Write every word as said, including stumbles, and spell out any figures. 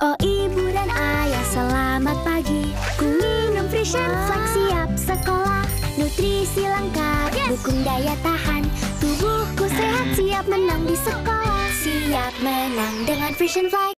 Oh ibu dan ayah selamat pagi. Ku minum Frisian Flag siap sekolah. Nutrisi lengkap, dukung daya tahan. Tubuhku sehat siap menang di sekolah. Siap menang dengan Frisian Flag.